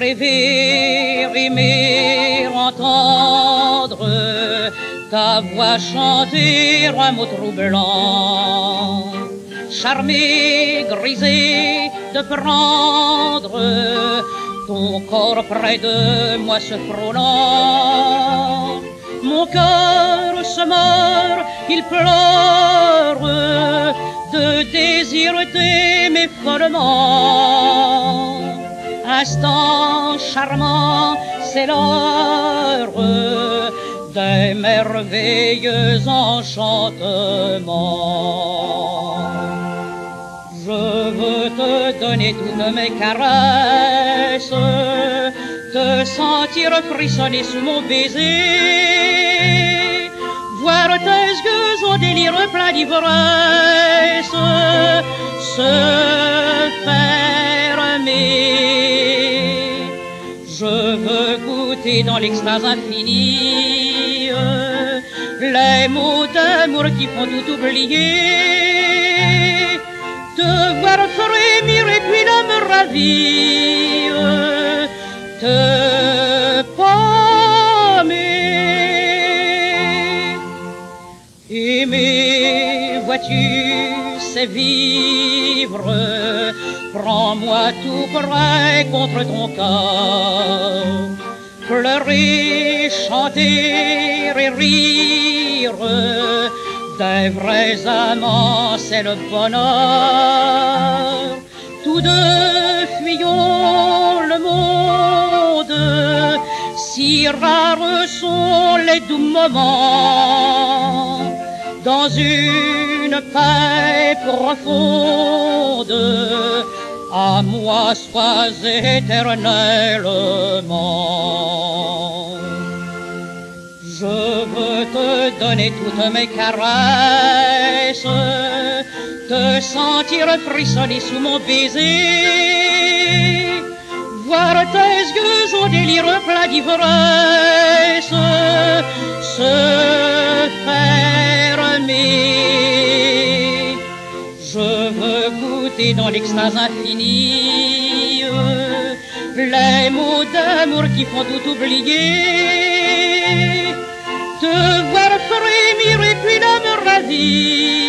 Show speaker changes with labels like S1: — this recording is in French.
S1: rêver, aimer, entendre ta voix chanter un mot troublant, charmé, grisé de prendre ton corps près de moi se frôlant. Mon cœur se meurt, il pleure de désir d'aimer follement. Instant charmant, c'est l'heure des merveilleux enchantements. Je veux te donner toutes mes caresses, te sentir frissonner sous mon baiser, voir tes yeux au délire plein d'ivresse se fermer. Je veux goûter dans l'extase infinie les mots d'amour qui font tout oublier, te voir frémir et puis l'âme ravie te pâmer. Aimer, vois-tu, c'est vivre. Prends-moi tout près contre ton cœur. Pleurer, chanter et rire, des vrais amants, c'est le bonheur. Tous deux fuyons le monde, si rares sont les doux moments. Dans une paix profonde, à moi sois éternellement. Je veux te donner toutes mes caresses, te sentir frissonner sous mon baiser, voir tes yeux au délire plein d'ivresse se fermer. Je veux goûter dans l'extase infinie les mots d'amour qui font tout oublier, te voir frémir et puis l'âme ravie